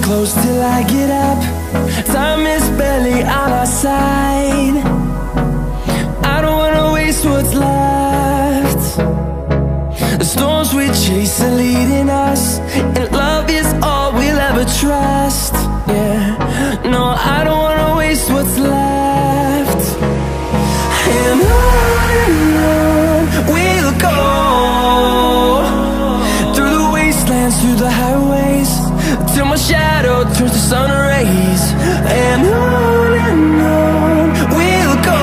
close till I get up. Time is barely on our side. I don't wanna waste what's left. The storms we chase are leading us, and love is all we'll ever trust. Yeah, no, I don't wanna waste what's left. And on we'll go, through the wastelands, through the highways, till my shadow turns to sun rays. And on we'll go,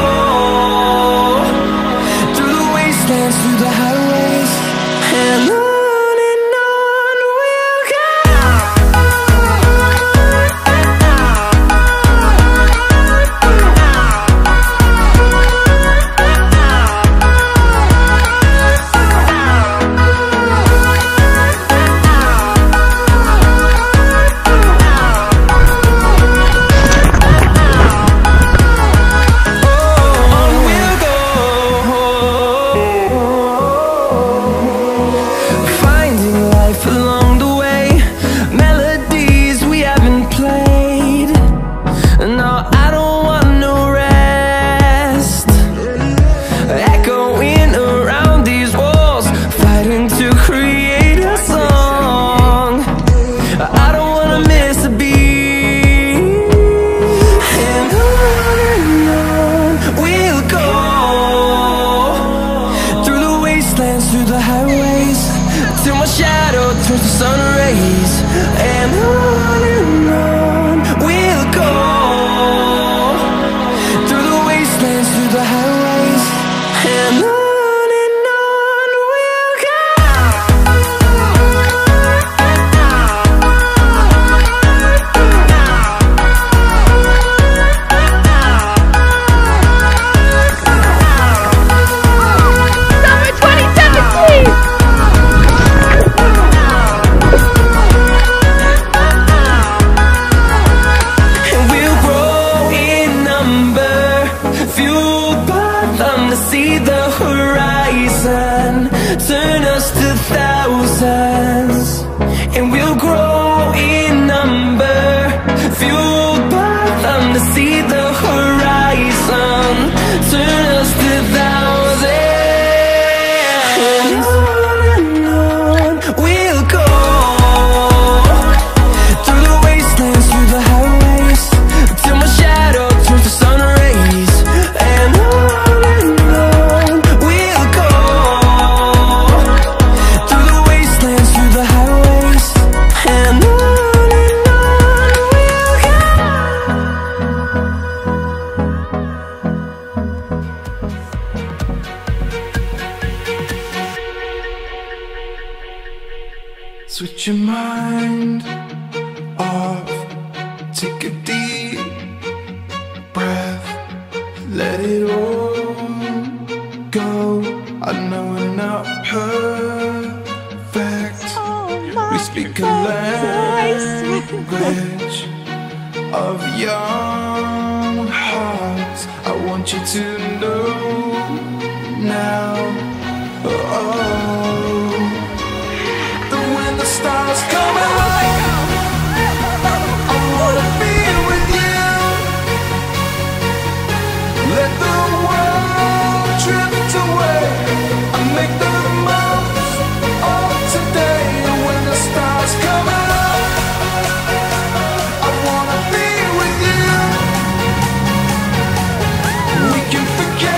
through the wastelands, through the highways, and on. Through the highways, till my shadow turns to sun rays. And on we'll go, through the wastelands, through the highways, and on we'll go. See the horizon turn us to thousands, and we'll grow in number, fueled by them. To see the horizon turn us to thousands, and on we'll go, through the wastelands, through the highways, till my shadow turns to sun rays. And switch your mind off, take a deep breath, let it all go. I know we're not perfect, we speak a language of young hearts. I want you to know now, the stars come alive, I wanna be with you. Let the world drift away and make the most of today. And when the stars come alive, I wanna be with you. We can forget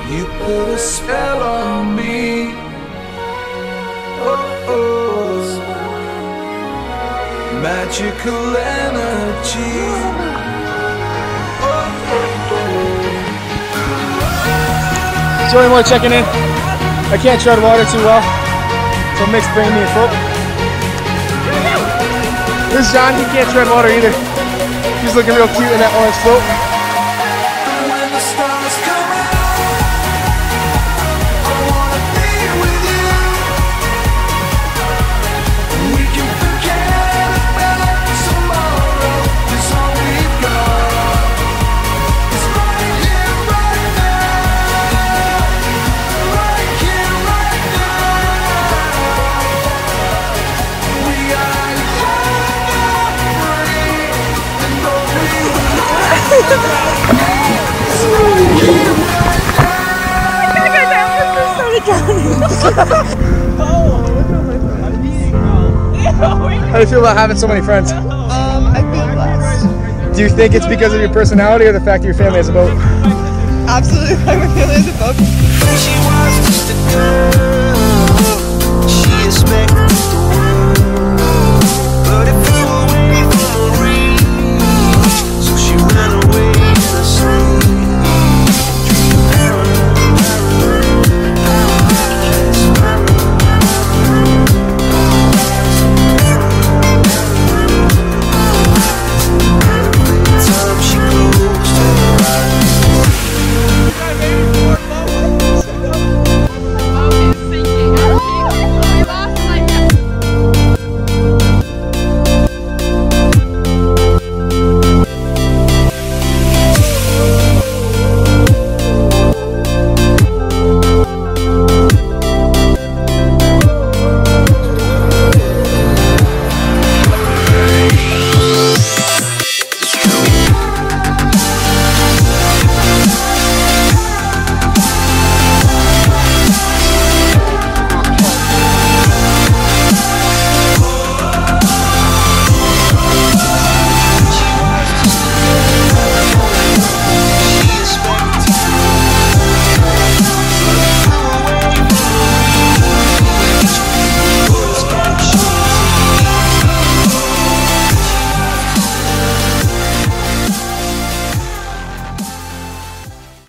You put a spell on me. Oh, oh. Magical energy. Joey Moore checking in. I can't tread water too well, so Mick's bringing me a float. This is John, he can't tread water either. He's looking real cute in that orange float. When the stars come out, I wanna be with you. We can forget about tomorrow. It's all we've got. It's right here, right now. Right here, right now. We are young and free, and only How do you feel about having so many friends? I feel blessed. Do you think it's because of your personality or the fact that your family has a boat? Absolutely, my family has a boat. she was just a girl. She expected the world.